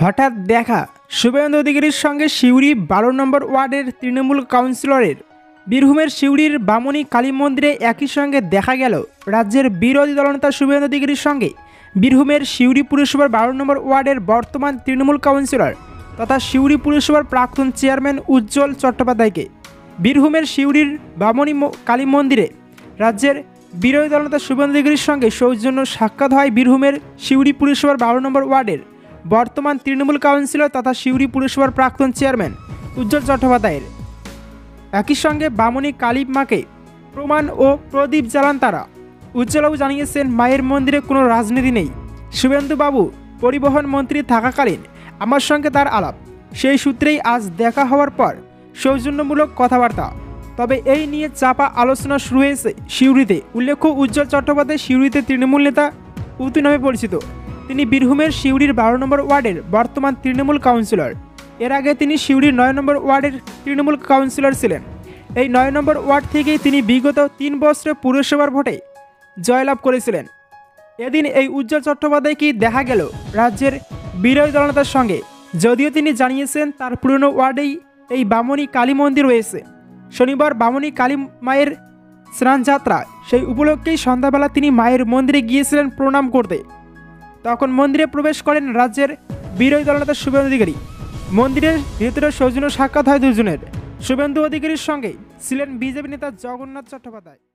হঠাৎ দেখা শুভেন্দু অধিকারীর সঙ্গে সিউড়ি 12 নম্বর ওয়ার্ডের তৃণমূল কাউন্সিলরের। বীরভূমের সিউড়ির বামনী কালী মন্দিরে একই সঙ্গে দেখা গেল রাজ্যের বিরোধী দলনেতা শুভেন্দু অধিকারীর সঙ্গে বীরভূমের সিউড়ি পুরসভার 12 নম্বর ওয়ার্ডের বর্তমান তৃণমূল কাউন্সিলর তথা সিউড়ি পুরসভার প্রাক্তন চেয়ারম্যান উজ্জ্বল চট্টোপাধ্যায়কে। বীরভূমের সিউড়ির বামনী কালী মন্দিরে রাজ্যের বিরোধী দলনেতা শুভেন্দু অধিকারীর সঙ্গে সৌজন্য সাক্ষাৎ হয় বীরভূমের সিউড়ি পুরসভার 12 নম্বর ওয়ার্ডের বর্তমান তৃণমূল কাউন্সিলর তথা সিউড়ি পুরসভার প্রাক্তন চেয়ারম্যান উজ্জ্বল চট্টোপাধ্যায়ের। একই সঙ্গে বামনী কালী মাকে প্রমাণ ও প্রদীপ জ্বালান তারা। উজ্জ্বলবাবু জানিয়েছেন, মায়ের মন্দিরে কোনো রাজনীতি নেই। শুভেন্দুবাবু পরিবহন মন্ত্রী থাকাকালীন আমার সঙ্গে তার আলাপ, সেই সূত্রেই আজ দেখা হওয়ার পর সৌজন্যমূলক কথাবার্তা। তবে এই নিয়ে চাপা আলোচনা শুরু হয়েছে সিউড়িতে। উল্লেখ্য, উজ্জ্বল চট্টোপাধ্যায় সিউড়িতে তৃণমূল নেতা উতু নামে পরিচিত। তিনি বীরভূমের সিউড়ির 12 নম্বর ওয়ার্ডের বর্তমান তৃণমূল কাউন্সিলর। এর আগে তিনি সিউড়ির 9 নম্বর ওয়ার্ডের তৃণমূল কাউন্সিলর ছিলেন। এই 9 নম্বর ওয়ার্ড থেকেই তিনি বিগত 3 বছরে পুরসভার ভোটে জয়লাভ করেছিলেন। এদিন এই উজ্জ্বল চট্টোপাধ্যায়কে দেখা গেল রাজ্যের বিরোধী দলনেতার সঙ্গে। যদিও তিনি জানিয়েছেন তার পুরনো ওয়ার্ডেই এই বামনী কালী মন্দির রয়েছে। শনিবার বামনী কালী মায়ের স্নানযাত্রা, সেই উপলক্ষেই সন্ধ্যাবেলা তিনি মায়ের মন্দিরে গিয়েছিলেন প্রণাম করতে। তখন মন্দিরে প্রবেশ করেন রাজ্যের বিরোধী দলনেতা শুভেন্দু অধিকারী। মন্দিরের ভেতরে সৌজন্য সাক্ষাৎ হয় দুজনের। শুভেন্দু অধিকারীর সঙ্গে ছিলেন বিজেপি নেতা জগন্নাথ চট্টোপাধ্যায়।